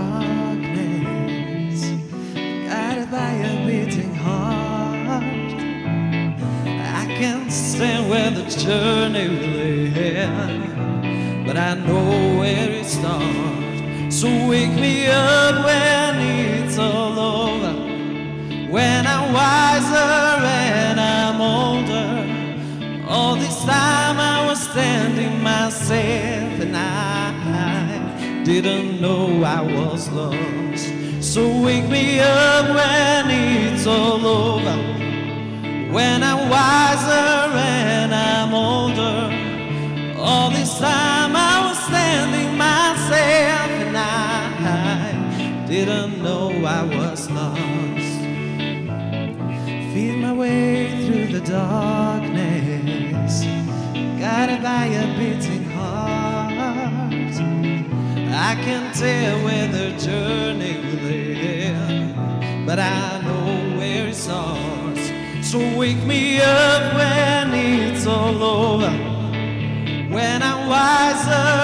darkness, guided by a beating heart. I can't stand where the journey will end, but I know where it starts. So wake me up when it's all over, when I'm wiser and I'm older. All this time I was standing myself, and I didn't know I was lost. So wake me up when it's all over, when I'm wiser and I'm older. All this time I was standing myself, and I didn't know I was lost. Feel my way through the darkness, guided by a beating heart. I can't tell where the journey will end, but I know where it starts. So wake me up when it's all over, when I'm wiser